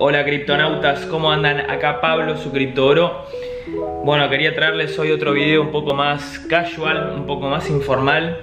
Hola criptonautas, ¿cómo andan? Acá Pablo, su criptooro. Bueno, quería traerles hoy otro video un poco más casual, un poco más informal,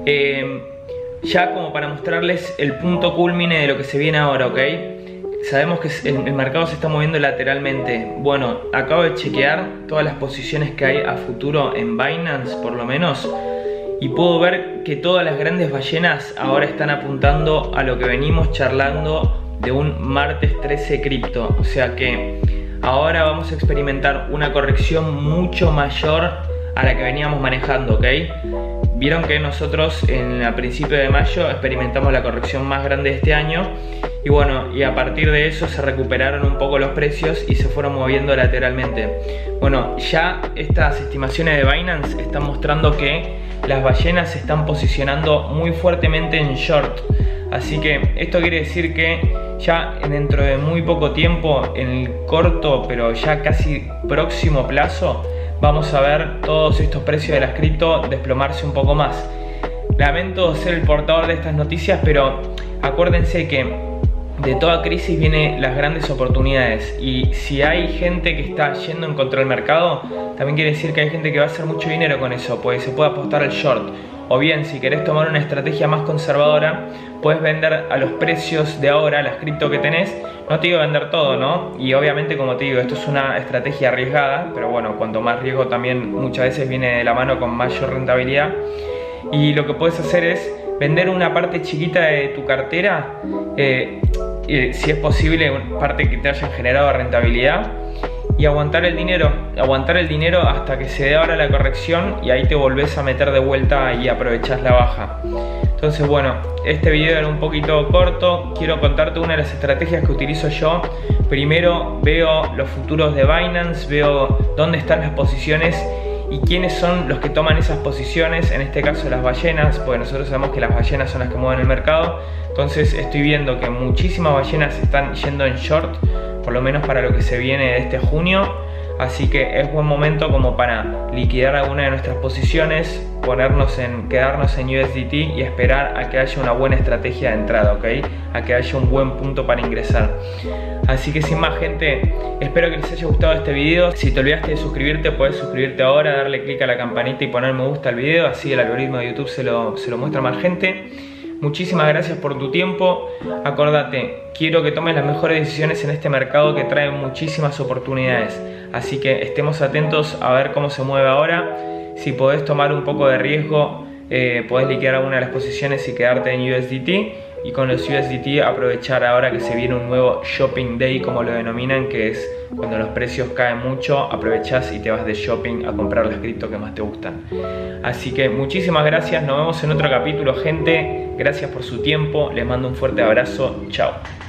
ya como para mostrarles el punto culmine de lo que se viene ahora, ¿ok? Sabemos que el mercado se está moviendo lateralmente. Bueno, acabo de chequear todas las posiciones que hay a futuro en Binance, por lo menos, y puedo ver que todas las grandes ballenas ahora están apuntando a lo que venimos charlando de un martes 13 cripto. O sea que ahora vamos a experimentar una corrección mucho mayor a la que veníamos manejando, ¿ok? Vieron que nosotros a principios de mayo experimentamos la corrección más grande de este año. Y bueno, y a partir de eso se recuperaron un poco los precios y se fueron moviendo lateralmente. Bueno, ya estas estimaciones de Binance están mostrando que las ballenas se están posicionando muy fuertemente en short. Así que esto quiere decir que ya dentro de muy poco tiempo, en el corto pero ya casi próximo plazo, vamos a ver todos estos precios de las cripto desplomarse un poco más. Lamento ser el portador de estas noticias, pero acuérdense que de toda crisis vienen las grandes oportunidades, y si hay gente que está yendo en contra del mercado, también quiere decir que hay gente que va a hacer mucho dinero con eso, pues se puede apostar al short. O bien, si querés tomar una estrategia más conservadora, puedes vender a los precios de ahora las cripto que tenés. No te digo vender todo, ¿no? Y obviamente, como te digo, esto es una estrategia arriesgada, pero bueno, cuanto más riesgo también muchas veces viene de la mano con mayor rentabilidad. Y lo que puedes hacer es vender una parte chiquita de tu cartera, si es posible, una parte que te haya generado rentabilidad, y aguantar el dinero hasta que se dé ahora la corrección, y ahí te volvés a meter de vuelta y aprovechás la baja. Entonces bueno, este video era un poquito corto. Quiero contarte una de las estrategias que utilizo yo. Primero veo los futuros de Binance, veo dónde están las posiciones y quiénes son los que toman esas posiciones, en este caso las ballenas, porque nosotros sabemos que las ballenas son las que mueven el mercado. Entonces estoy viendo que muchísimas ballenas están yendo en short, por lo menos para lo que se viene de este junio. Así que es buen momento como para liquidar alguna de nuestras posiciones, quedarnos en USDT y esperar a que haya una buena estrategia de entrada, ¿ok? A que haya un buen punto para ingresar. Así que sin más, gente, espero que les haya gustado este video. Si te olvidaste de suscribirte, puedes suscribirte ahora, darle click a la campanita y poner me gusta al video, así el algoritmo de YouTube se lo muestra a más gente. Muchísimas gracias por tu tiempo. Acordate, quiero que tomes las mejores decisiones en este mercado que trae muchísimas oportunidades. Así que estemos atentos a ver cómo se mueve ahora. Si podés tomar un poco de riesgo, podés liquidar alguna de las posiciones y quedarte en USDT. Y con los USDT aprovechar ahora que se viene un nuevo shopping day, como lo denominan, que es cuando los precios caen mucho, aprovechás y te vas de shopping a comprar las cripto que más te gustan. Así que muchísimas gracias, nos vemos en otro capítulo, gente. Gracias por su tiempo, les mando un fuerte abrazo, chao.